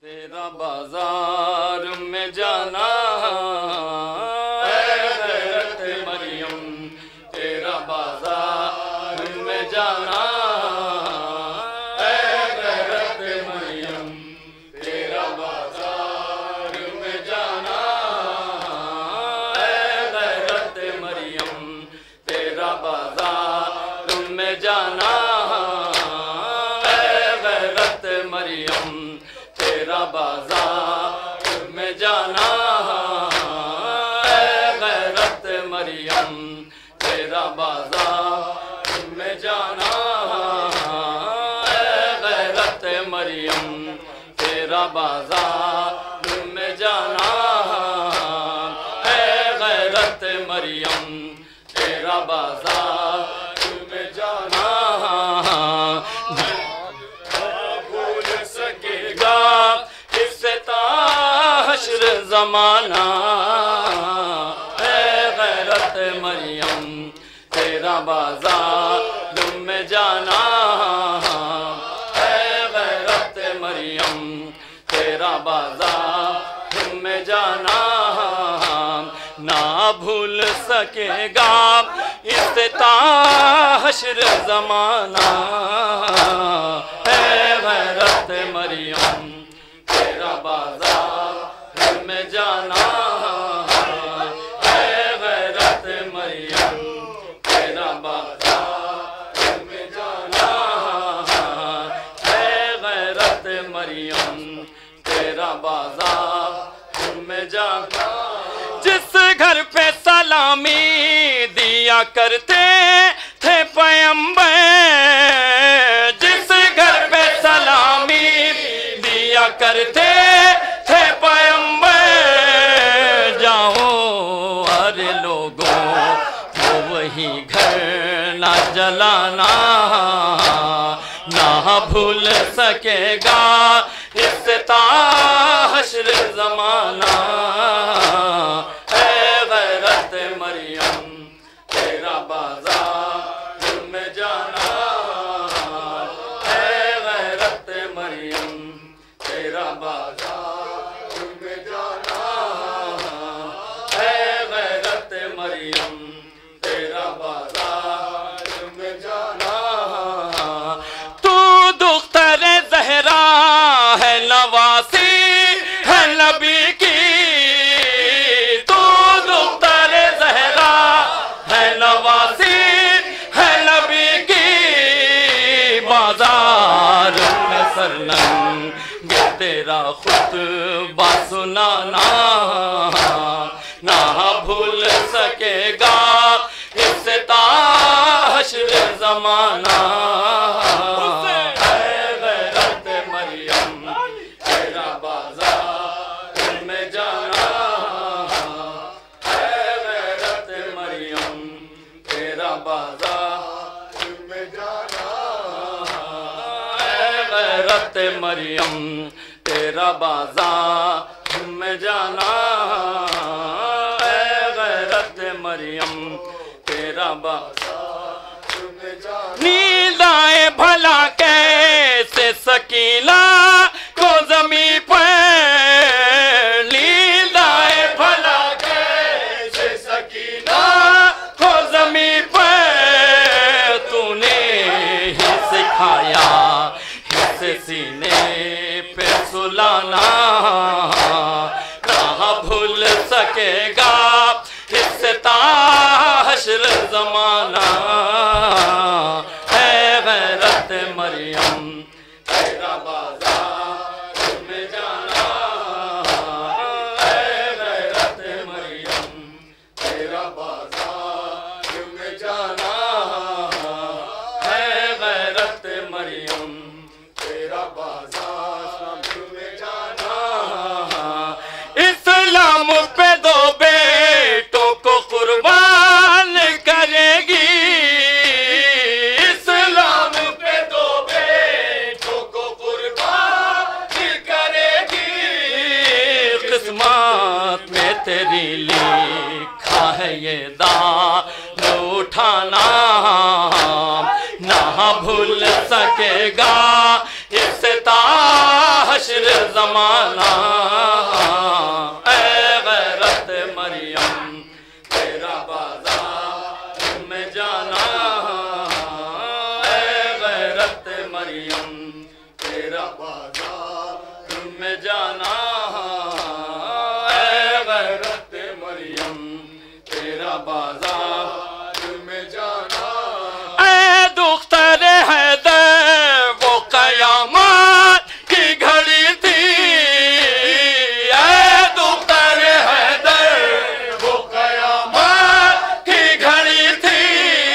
تیرا بازار میں جانا اے غیرت مریم، تیرا بازار میں جانا اے غیرت مریم، تیرا بازار میں جانا اے غیرت مریم، تیرا بازار میں جانا اے غیرت مریم، تیرا بازار میں جانا اے غیرت مریم، تیرا بازار میں جانا اے غیرت مریم، تیرا بازار میں جانا اے غیرت مریم، تیرا بازار میں جانا بھول سکے گا اس حشر زمانہ اے غیرت مریم، تیرا بازار میں جانا اے غیرت مریم، تیرا بازار میں جانا نہ بھول سکے گا اس حشر زمانہ اے غیرت مریم، تیرا بازار میں جانا اے غیرت مریم، تیرا بازار میں جانا اے غیرت مریم، تیرا بازار میں جانا جس گھر پہ سلامی دیا کرتے تھے پیغمبر، جس گھر پہ سلامی دیا کرتے تھے پیغمبر، جاؤ ارے لوگوں وہ وہی گھر نہ جلانا، نہ بھول سکے گا اس حشر زمانہ اے غیرت مریم، تیرا بازار میں جانا اے غیرت مریم، تیرا بازار میں جانا اے غیرت مریم، تیرا بازار میں جانا تو دختر زہرا ہے نواسی ہے نبی کی، تو دختر زہرا ہے نواسی ہے نبی کی، بازار میں سرنگ تیرا خطبہ سنانا، نہ بھول سکے گا اس حشر زمانہ اے غیرت مریم، تیرا بازار میں جانا اے غیرت مریم، تیرا بازار میں جانا اے غیرت مریم، تیرا بازار میں جانا اے غیرت مریم، تیرا بازار میں جانا نیند آئے بھلا کیسے سکینہ کو زمین پر، نیند آئے بھلا کیسے سکینہ کو زمین پر، تو نے ہی سکھایا اسے سینے پہ سلانا، کہاں بھول سکے گا اس حشر زمانہ اے غیرت مریم، تیرا بازار میں جانا اے غیرت مریم، تیرا بازار میں جانا اے غیرت مریم، تیرا بازار میں جانا اسلام پہ دو بیٹوں کو قربان کرے گی، اسلام پہ دو بیٹوں کو قربان کرے گی، قسمت میں تیری لکھا ہے یہ دان اٹھانا، نہ بھول سکے گا اس حشر زمانہ اے غیرت مریم تیرا بازار میں جانا اے غیرت مریم تیرا بازار میں جانا اے غیرت مریم تیرا بازار میں جانا اے دختر حیدر وہ قیامت کی گھڑی تھی اے دختر حیدر وہ قیامت کی گھڑی تھی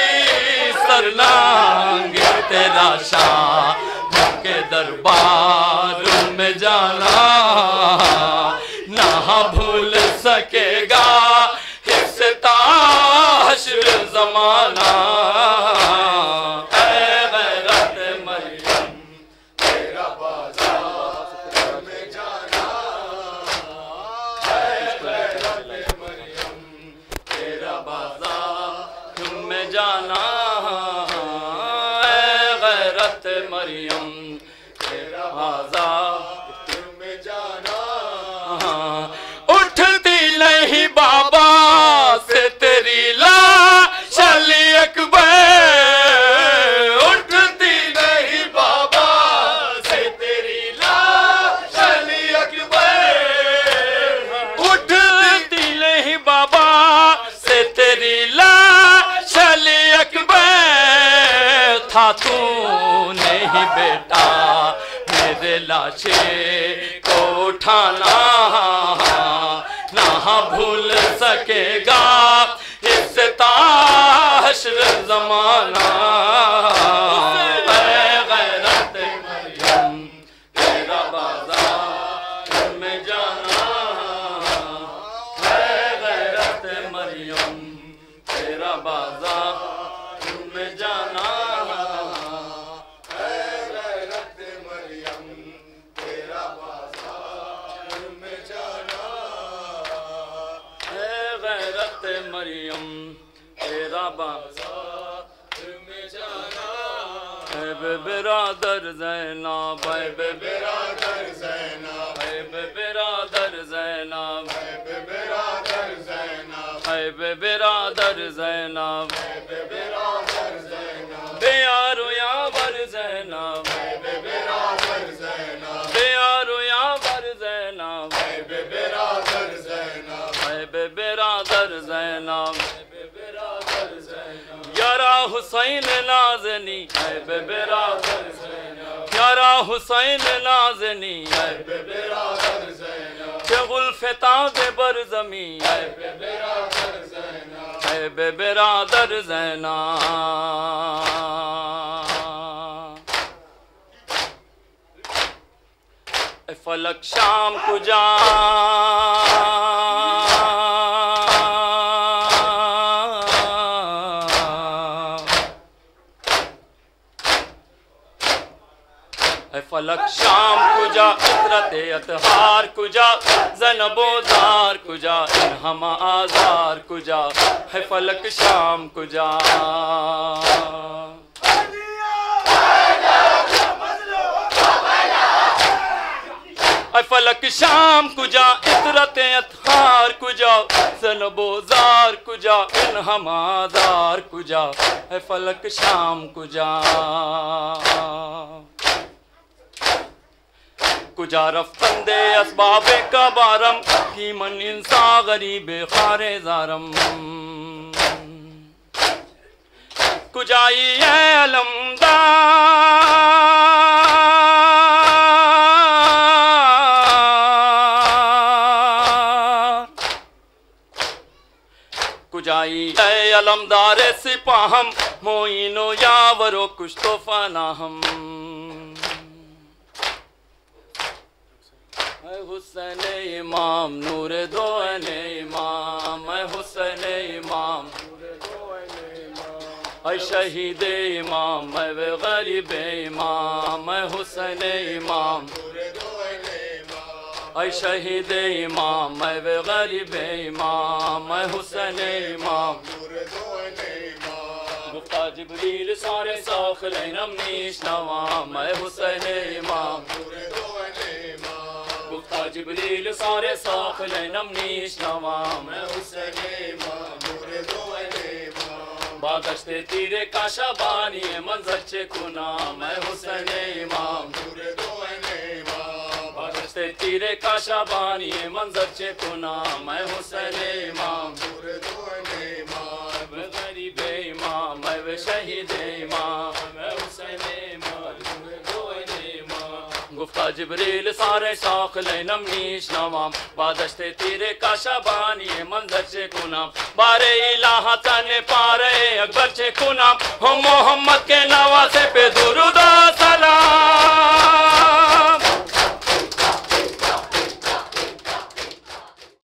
سرنانگ تیرا شاہ کے دربار میں جانا نہ بھول سکے گا حشر زمانہ اے غیرت مریم تیرا بازار میں جانا اے غیرت مریم تیرا بازار میں جانا اے غیرت مریم تیرا بازار میں جانا اٹھتی نہیں بابا سے تیری لاش علی اکبر اٹھتی نہیں بابا سے تیری لاش علی اکبر اٹھتی نہیں بابا سے تیری لاش علی اکبر تھا تو نہیں بیٹا میرے لاشے کو اٹھانا نہ بھول سکے گا اس حشر زمانہ اے غیرت مریم تیرا بازار میں جانا اے غیرت مریم تیرا بازار میں جانا اے غیرت مریم تیرا بازار میں جانا اے غیرت مریم تیرا بازار میں جانا اے برادر زینب اے برادر زینب اے برادر زینب اے برادر زینب اے برادر زینب اے برادر زینب بے یار و یاور زینب اے برادر زینب بے یار و یاور زینب اے برادر زینب اے برادر زینب یارا حسین نازنی اے برادر زینب یارا حسین نازنی اے برادر زینب کہ غلفتاد برزمی اے برادر زینب اے برادر زینب اے فلک شام کجا اے فلک شام کجا عطرت اطہار کجا زینب و زار کجا ان ہم آزار کجا ہے فلک شام کجا اے فلک شام کجا عطرت اطہار کجا زینب و زار کجا ان ہم آزار کجا ہے فلک شام کجا کجا رفتند اسباب کبارم کی من انسا غریب خار زارم کجائی اے علمدار کجائی اے علمدار سپاہم معین و یاور و کشت و فناہم اے حسین امام نور دو امام اے حسین امام اے شہید امام اے غریب امام اے حسین امام اے شہید امام اے غریب امام اے حسین امام گفتا جبریل سارے ساخلین نیش نوام اے حسین امام جبریل سارے ساخ لینم نیش نوام میں حسین امام مرد و امام بادشت تیرے کا شبانی منظر چے کنام میں حسین امام مرد و امام بادشت تیرے کا شبانی منظر چے کنام میں حسین امام مرد و امام میں غریب امام میں شہید امام میں حسین امام مرد و امام گفتہ جبریل سارے شاخ لینم نیش نوام بادشت تیرے کا شبانی منظر چے کنام بارے الہ تن پارے اکبر چے کنام ہم محمد کے نواسے پہ درود